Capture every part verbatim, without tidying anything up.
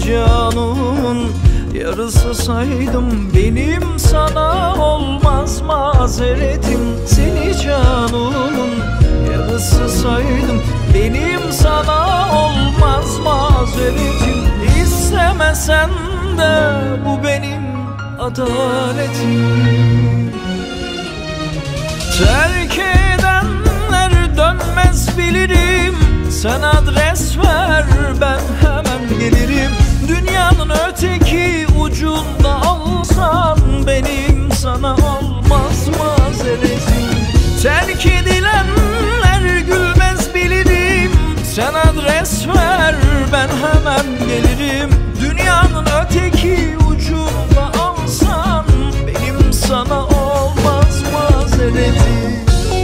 canımın yarısı saydım. Benim sana olmaz mazeretim. Seni canımın yarısı saydım. Benim sana olmaz mazeretim. İstemesen de bu benim adaletim. Terk edenler dönmez bilirim. Sen adres ver, ben hemen gelirim. Dünyanın öteki ucunda olsan benim sana olmaz mazeretim. Terk edilenler gülmez bilirim. Sen adres ver, ben hemen gelirim. Dünyanın öteki ucunda olsan benim sana olmaz mazeretim.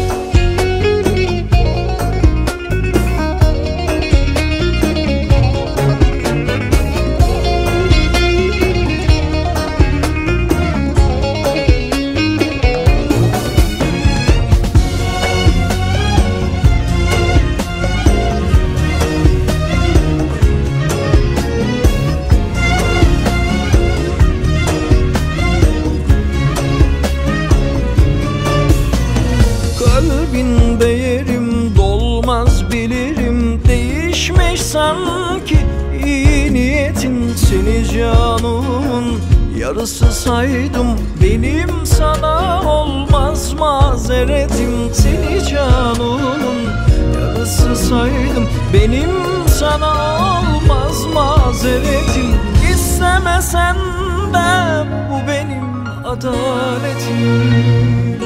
Kalbin değerim dolmaz bilirim. Değişmiş sanki iyi niyetin. Seni canımın yarısı saydım. Benim sana olmaz mazeretim. Seni canımın yarısı saydım. Benim sana olmaz mazeretim. İstemesen de bu benim adaletim.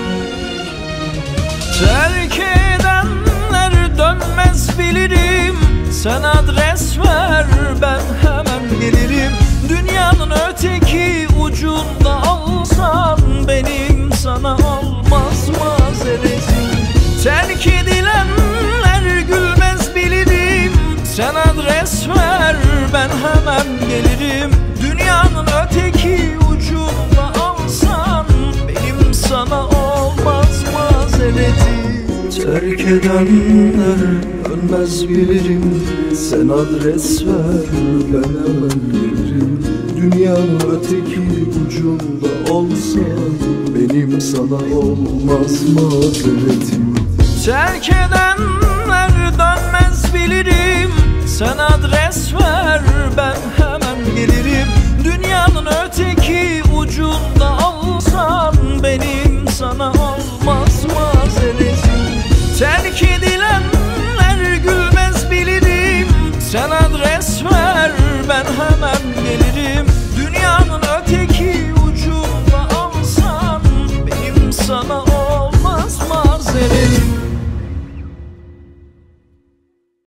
Terk edenler dönmez bilirim. Sen adres ver, ben hemen gelirim. Dünyanın öteki ucunda olsan benim sana olmaz mazeretim. Terk edilenler gülmez bilirim. Sen adres ver, ben hemen gelirim. Dünyanın öteki ucunda olsan benim sana olmaz mazeretim. Terk edenler dönmez bilirim. Sen adres ver, ben hemen gelirim. Dünyanın öteki ucunda olsan benim sana olmaz mazeretim. Terk edenler dönmez bilirim. Sen adres ver, ben hemen gelirim.